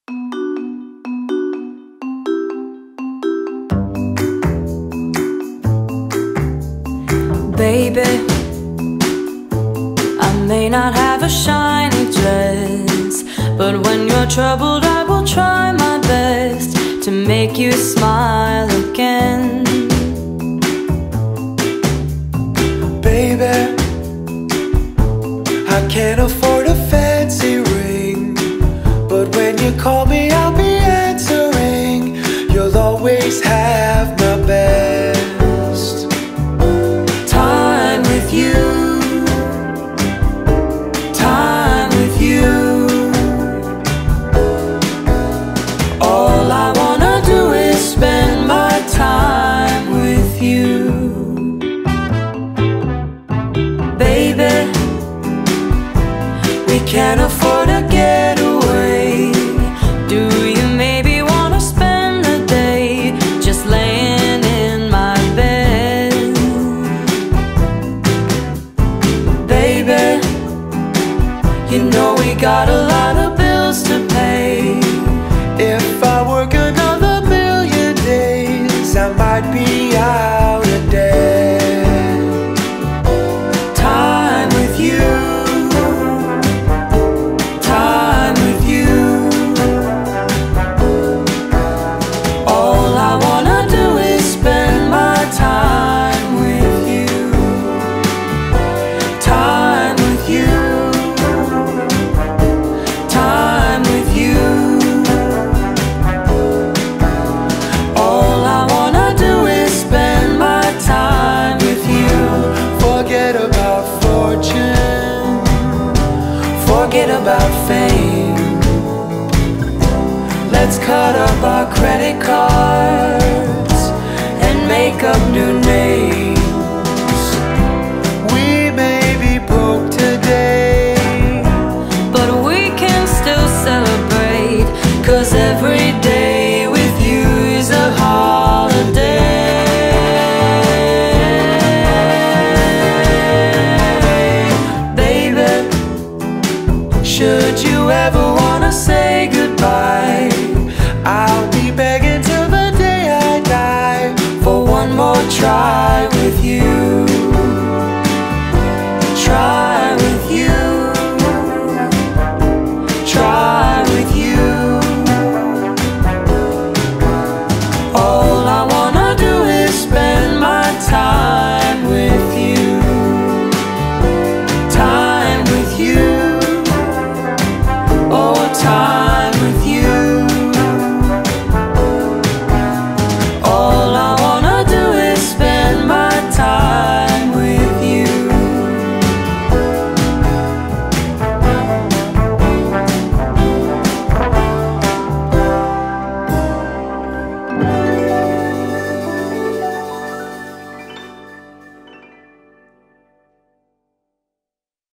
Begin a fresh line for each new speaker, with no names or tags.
Baby, I may not have a shiny dress, but when you're troubled I will try my best to make you smile again.
Baby, I can't afford a fancy ring, but when you call me I'll be answering. You'll always have my best.
Time with you, time with you. All I wanna do is spend my time with you. Baby, we can't afford a getaway. Do you maybe wanna spend the day just laying in my bed? Baby, you know we got a lot of bills to pay.
If I work another million days, I might be out of debt.
Time with you, time with you. All I wanna do is spend my time with you. Time with you, time with you. All I wanna do is spend my time with you.
Forget about fortune,
Forget about fame. Let's cut up our credit cards and make up new names.
we may be broke today,
But we can still celebrate, 'cause every day with you is a holiday. Baby, should you ever wanna say